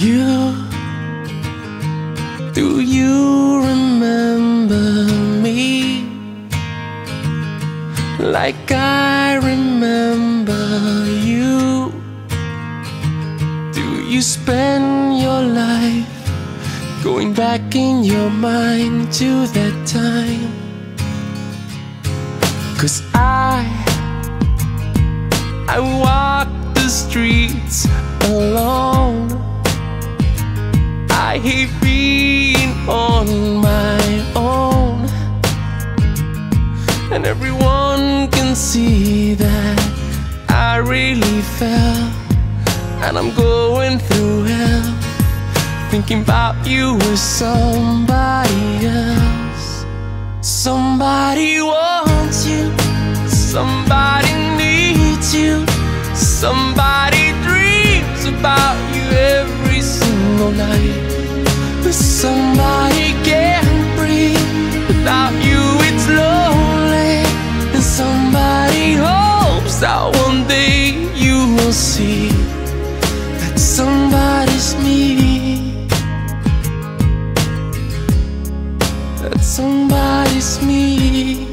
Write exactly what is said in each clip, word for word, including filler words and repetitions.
You, do you remember me like I remember you? Do you spend your life going back in your mind to that time? 'Cause I, I walk the streets alone. I hate being on my own, and everyone can see that I really fell, and I'm going through hell, thinking about you with somebody else. Somebody wants you, somebody needs you, somebody dreams about you every single night. But somebody can't breathe without you, it's lonely. And somebody hopes that one day you will see that somebody's me, that somebody's me.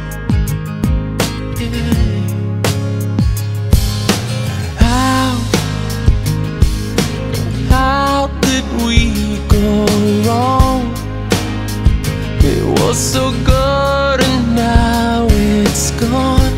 Yeah. How, how did we go wrong? It was so good and now it's gone.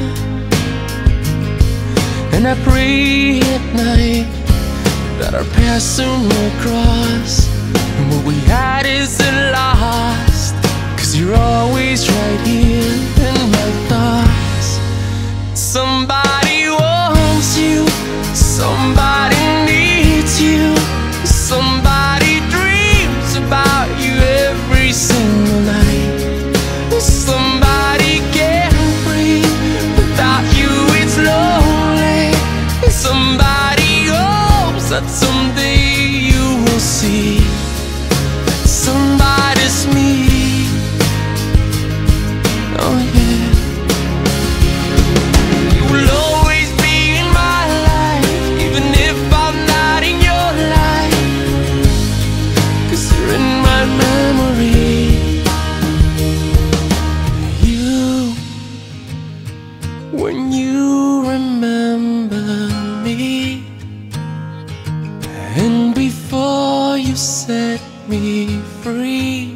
And I pray at night that our paths soon will cross, and what we had isn't lost, 'cause you're always right here in my thoughts. Somebody wants you, somebody needs you, somebody dreams about you every single night. Somebody can't breathe without you, it's lonely. Somebody hopes that someday you will see that somebody's me. Oh yeah. You will always be in my life, even if I'm not in your life, 'cause you're in my memory. You, when you remember me, and before you set me free,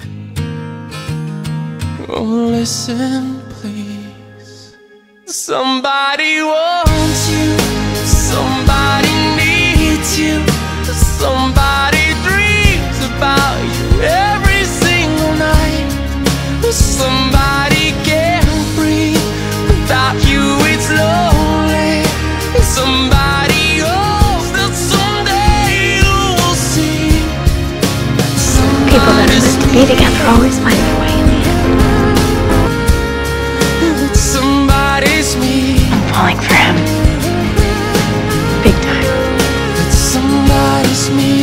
oh listen please. Somebody wants you, somebody needs you, somebody dreams about you every single night. Somebody can't breathe without you, it's lonely. Somebody hopes that someday you will see that People that are meant to be together always find their way in the end. that somebody's me. I'm falling for him. Big time. That somebody's me.